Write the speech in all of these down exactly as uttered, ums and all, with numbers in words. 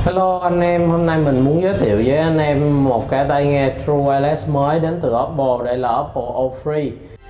Hello anh em, hôm nay mình muốn giới thiệu với anh em một cái tai nghe True Wireless mới đến từ Oppo. Đây là Oppo O ba.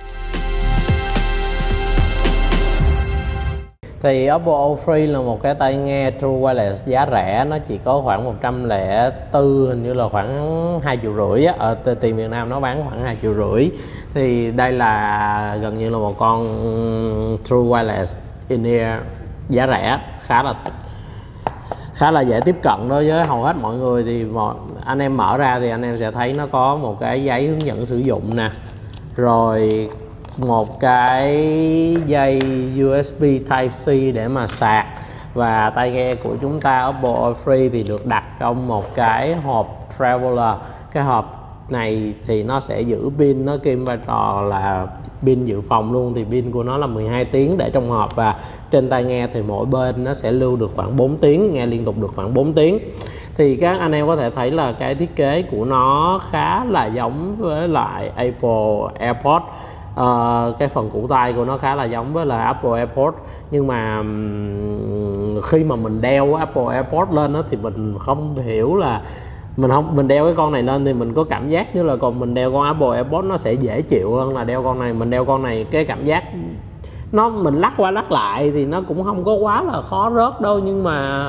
Thì Oppo O ba là một cái tai nghe True Wireless giá rẻ, nó chỉ có khoảng một trăm lẻ bốn, hình như là khoảng hai triệu rưỡi á. Ở tiền Việt Nam nó bán khoảng hai triệu rưỡi. Thì đây là gần như là một con True Wireless in-ear giá rẻ, khá là khá là dễ tiếp cận đối với hầu hết mọi người. Thì anh em mở ra thì anh em sẽ thấy nó có một cái giấy hướng dẫn sử dụng nè, rồi một cái dây u ét bê Type C để mà sạc, và tai nghe của chúng ta Oppo O ba thì được đặt trong một cái hộp Traveler. Cái hộp này thì nó sẽ giữ pin, nó kiêm vai trò là pin dự phòng luôn. Thì pin của nó là mười hai tiếng để trong hộp, và trên tai nghe thì mỗi bên nó sẽ lưu được khoảng bốn tiếng, nghe liên tục được khoảng bốn tiếng. Thì các anh em có thể thấy là cái thiết kế của nó khá là giống với lại Apple AirPods. Uh, cái phần củ tay của nó khá là giống với là Apple AirPods, nhưng mà um, khi mà mình đeo Apple AirPods lên đó, thì mình không hiểu là mình không mình đeo cái con này lên thì mình có cảm giác như là còn mình đeo con Apple AirPods nó sẽ dễ chịu hơn là đeo con này. Mình đeo con này cái cảm giác nó mình lắc qua lắc lại thì nó cũng không có quá là khó rớt đâu, nhưng mà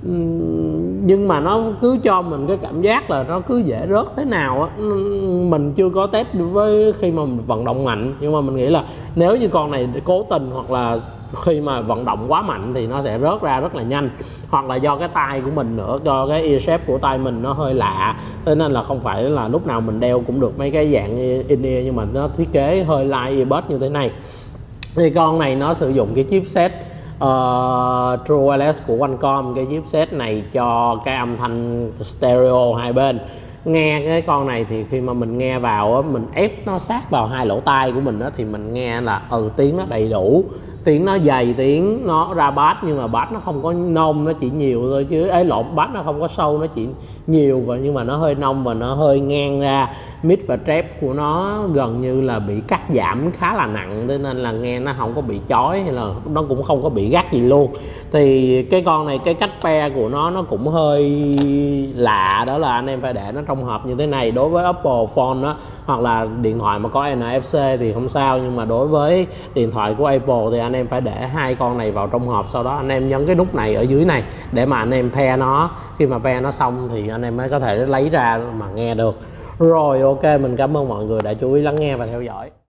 nhưng mà nó cứ cho mình cái cảm giác là nó cứ dễ rớt thế nào á. Mình chưa có test với khi mà mình vận động mạnh, nhưng mà mình nghĩ là nếu như con này cố tình hoặc là khi mà vận động quá mạnh thì nó sẽ rớt ra rất là nhanh, hoặc là do cái tai của mình nữa, do cái ear shape của tai mình nó hơi lạ, thế nên là không phải là lúc nào mình đeo cũng được mấy cái dạng in-ear, nhưng mà nó thiết kế hơi like earbud như thế này. Thì con này nó sử dụng cái chipset Uh, True Wireless của Qualcomm. Cái chipset này cho cái âm thanh stereo hai bên. Nghe cái con này thì khi mà mình nghe vào á, mình ép nó sát vào hai lỗ tai của mình á, thì mình nghe là ừ tiếng nó đầy đủ, tiếng nó dày, tiếng nó ra bass, nhưng mà bass nó không có nông, nó chỉ nhiều thôi, chứ ấy lộn, bass nó không có sâu, nó chỉ nhiều và nhưng mà nó hơi nông và nó hơi ngang ra. Mid và trap của nó gần như là bị cắt giảm khá là nặng, thế nên là nghe nó không có bị chói, hay là nó cũng không có bị gắt gì luôn. Thì cái con này cái cách pair của nó nó cũng hơi lạ, đó là anh em phải để nó trong hộp như thế này. Đối với Apple Phone đó, hoặc là điện thoại mà có en ép xê thì không sao, nhưng mà đối với điện thoại của Apple thì anh em phải để hai con này vào trong hộp, sau đó anh em nhấn cái nút này ở dưới này để mà anh em pair nó. Khi mà pair nó xong thì anh em mới có thể lấy ra mà nghe được. Rồi, ok, mình cảm ơn mọi người đã chú ý lắng nghe và theo dõi.